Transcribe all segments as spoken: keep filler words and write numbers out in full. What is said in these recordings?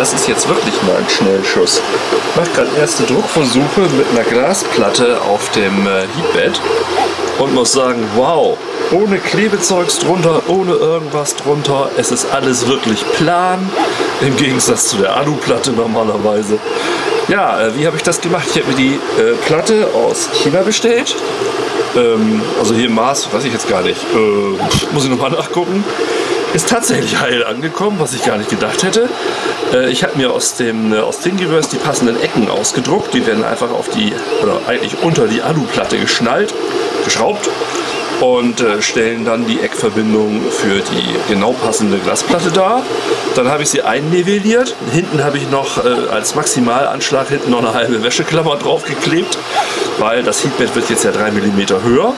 das ist jetzt wirklich mal ein Schnellschuss. Ich mache gerade erste Druckversuche mit einer Glasplatte auf dem äh, Heatbed und muss sagen, wow, ohne Klebezeugs drunter, ohne irgendwas drunter. Es ist alles wirklich plan, im Gegensatz zu der Aluplatte normalerweise. Ja, äh, wie habe ich das gemacht? Ich habe mir die äh, Platte aus China bestellt. Ähm, also hier im Maß, weiß ich jetzt gar nicht. Äh, muss ich nochmal nachgucken. Ist tatsächlich heil angekommen, was ich gar nicht gedacht hätte. Äh, ich habe mir aus dem äh, aus Thingiverse die passenden Ecken ausgedruckt. Die werden einfach auf die, oder eigentlich unter die Aluplatte geschnallt, geschraubt und äh, stellen dann die Eckverbindung für die genau passende Glasplatte dar. Dann habe ich sie einnivelliert. Hinten habe ich noch äh, als Maximalanschlag hinten noch eine halbe Wäscheklammer draufgeklebt, weil das Heatbed wird jetzt ja drei Millimeter höher.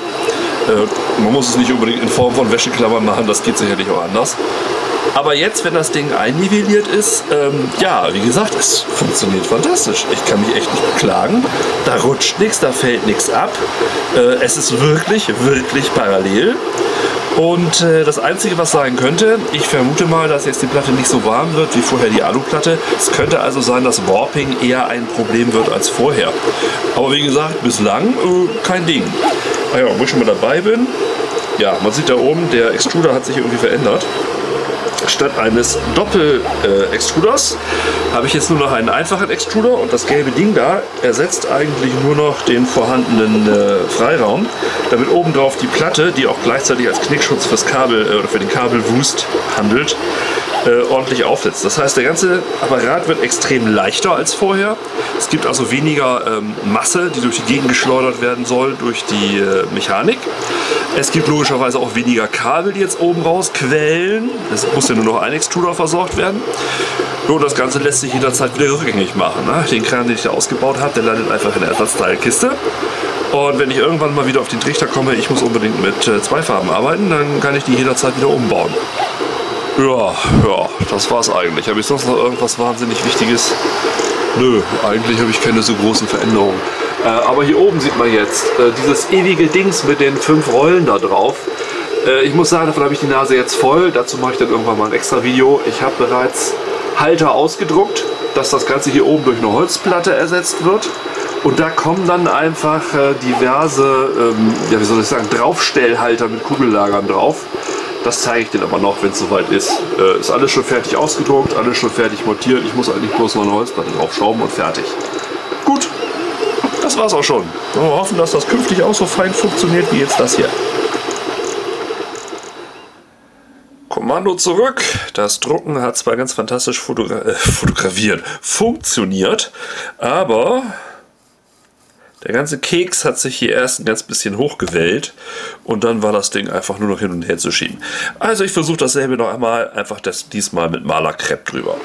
Äh, man muss es nicht unbedingt in Form von Wäscheklammern machen, das geht sicherlich auch anders. Aber jetzt, wenn das Ding einnivelliert ist, ähm, ja, wie gesagt, es funktioniert fantastisch. Ich kann mich echt nicht beklagen. Da rutscht nichts, da fällt nichts ab. Äh, es ist wirklich, wirklich parallel. Und äh, das Einzige, was sein könnte, ich vermute mal, dass jetzt die Platte nicht so warm wird wie vorher die Aluplatte. Es könnte also sein, dass Warping eher ein Problem wird als vorher. Aber wie gesagt, bislang äh, kein Ding. Ah ja, wo ich schon mal dabei bin, ja, man sieht da oben, der Extruder hat sich irgendwie verändert. Statt eines Doppel-Extruders äh, habe ich jetzt nur noch einen einfachen Extruder und das gelbe Ding da ersetzt eigentlich nur noch den vorhandenen äh, Freiraum, damit obendrauf die Platte, die auch gleichzeitig als Knickschutz fürs Kabel äh, oder für den Kabelwust handelt, äh, ordentlich aufsetzt. Das heißt, der ganze Apparat wird extrem leichter als vorher. Es gibt also weniger ähm, Masse, die durch die Gegend geschleudert werden soll durch die äh, Mechanik. Es gibt logischerweise auch weniger Kabel, die jetzt oben raus quellen. Es muss ja nur noch ein Extruder versorgt werden. So, das Ganze lässt sich jederzeit wieder rückgängig machen. Ne? Den Kran, den ich da ausgebaut habe, der landet einfach in der Ersatzteilkiste. Und wenn ich irgendwann mal wieder auf den Trichter komme, ich muss unbedingt mit äh, zwei Farben arbeiten, dann kann ich die jederzeit wieder umbauen. Ja, ja, das war's eigentlich. Habe ich sonst noch irgendwas wahnsinnig Wichtiges? Nö, eigentlich habe ich keine so großen Veränderungen. Äh, aber hier oben sieht man jetzt äh, dieses ewige Dings mit den fünf Rollen da drauf. Äh, ich muss sagen, davon habe ich die Nase jetzt voll. Dazu mache ich dann irgendwann mal ein extra Video. Ich habe bereits Halter ausgedruckt, dass das Ganze hier oben durch eine Holzplatte ersetzt wird. Und da kommen dann einfach äh, diverse, ähm, ja, wie soll ich sagen, Draufstellhalter mit Kugellagern drauf. Das zeige ich dir aber noch, wenn es soweit ist. Äh, ist alles schon fertig ausgedruckt, alles schon fertig montiert. Ich muss eigentlich bloß noch eine Holzplatte draufschrauben und fertig. Gut, das war's auch schon. Wir hoffen, dass das künftig auch so fein funktioniert wie jetzt das hier. Kommando zurück. Das Drucken hat zwar ganz fantastisch fotogra äh, fotografiert, funktioniert, aber der ganze Keks hat sich hier erst ein ganz bisschen hochgewellt und dann war das Ding einfach nur noch hin und her zu schieben. Also ich versuche dasselbe noch einmal, einfach das diesmal mit Malerkrepp drüber.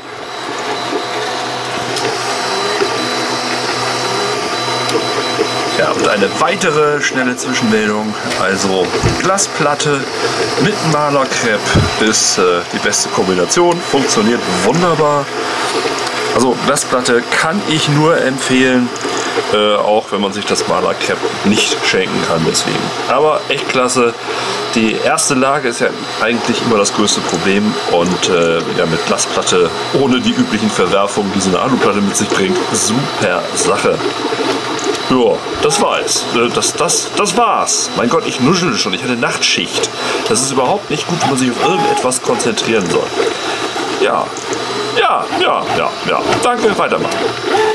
Ja, und eine weitere schnelle Zwischenmeldung, also Glasplatte mit Malerkrepp ist äh, die beste Kombination, funktioniert wunderbar. Also Glasplatte kann ich nur empfehlen, äh, auch wenn man sich das Malerkrepp nicht schenken kann deswegen. Aber echt klasse. Die erste Lage ist ja eigentlich immer das größte Problem und äh, ja, mit Glasplatte ohne die üblichen Verwerfungen, die so eine Aluplatte mit sich bringt, super Sache. Ja, das war es. Das, das, das war's. Mein Gott, ich nuschel schon. Ich hatte Nachtschicht. Das ist überhaupt nicht gut, wenn man sich auf irgendetwas konzentrieren soll. Ja, ja, ja, ja, ja. Danke, weitermachen.